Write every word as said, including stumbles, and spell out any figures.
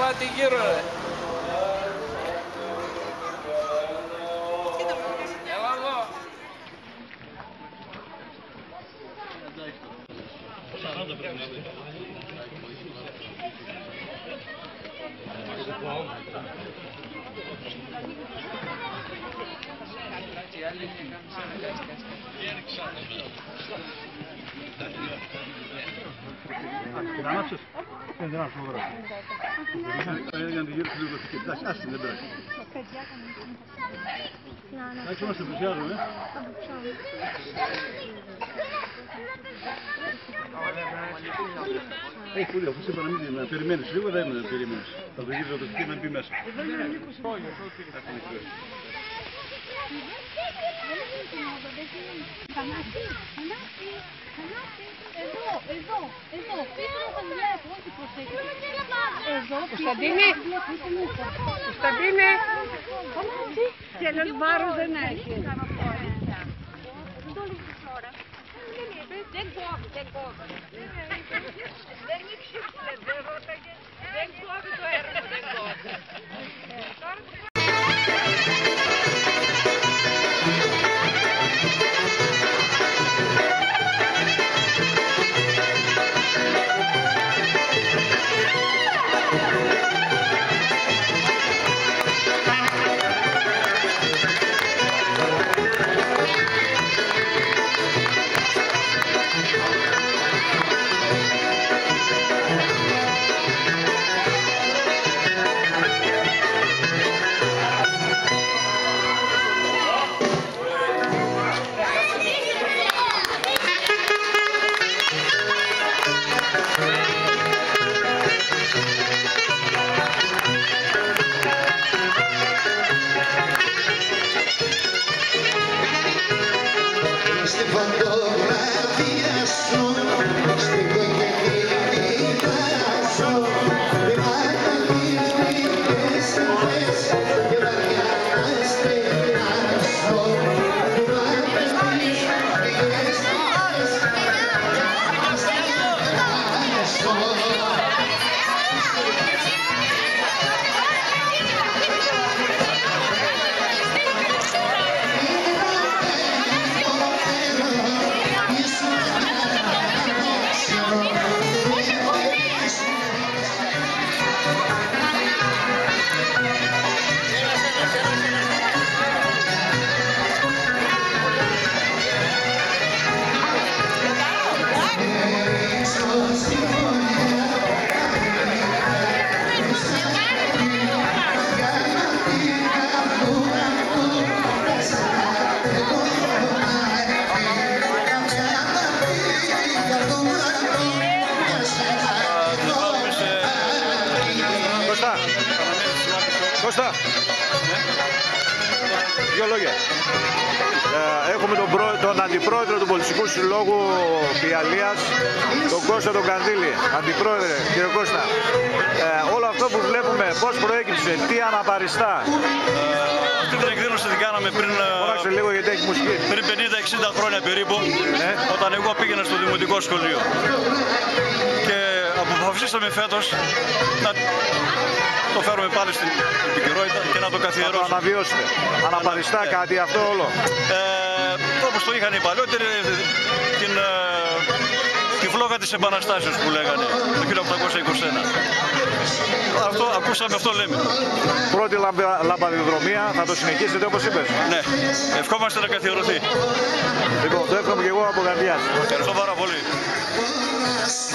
Κράτη γύρω ρε. Έλα εδώ. Την ανάψες, δεν την ανάψω τώρα. Για να τη γύρω λίγο και εντάξει, άσυν, δεν πειράζει. Εντάξει, όμως την πλησιάζουμε. Έχει πολύ, αφού είπα να μην να περιμένεις λίγο, δεν είναι να περιμένεις. Θα το γύρω το και να μπει μέσα. Εδώ, εδώ, εδώ, πίσω να τα βλέπω, όχι προσέχετε. Εδώ, Κωνσταντίνη, Κωνσταντίνη, και ένας βάρος δεν έχει. Δεν κόβει, δεν κόβει. Δεν ήξερε, δεν ρώταγε, δεν κόβει το έργο, δεν κόβει. Κώστα, δύο λόγια. Ε, έχουμε τον, προ... τον αντιπρόεδρο του Πολιτιστικού Συλλόγου Πιαλίας, τον Κώστα τον Κανδύλη. Αντιπρόεδρε, κύριε Κώστα, ε, όλο αυτό που βλέπουμε πώς προέκυψε, τι αναπαριστά. Ε, αυτή την εκδήλωση την κάναμε πριν, Φωνάξτε λίγο γιατί έχει μουσική. πριν πενήντα εξήντα χρόνια περίπου, ναι. Όταν εγώ πήγαινα στο δημοτικό σχολείο. Και αποφασίσαμε φέτος να το φέρουμε πάλι στην επικαιρότητα και να το καθιερώσουμε. Να το αναβιώσετε. Αναπαριστά ναι. Κάτι αυτό όλο. Ε, όπως το είχαν οι παλιότεροι, την, τη φλόγα της Επαναστάσεως που λέγανε το χίλια οκτακόσια είκοσι ένα. Αυτό ακούσαμε, αυτό λέμε. Πρώτη λαμπα, λαμπαδιδρομία, θα το συνεχίσετε όπως είπες. Ναι, ευχόμαστε να καθιερωθεί. Λοιπόν, το εύχομαι και εγώ από καρδιάς. Ευχαριστώ πάρα πολύ.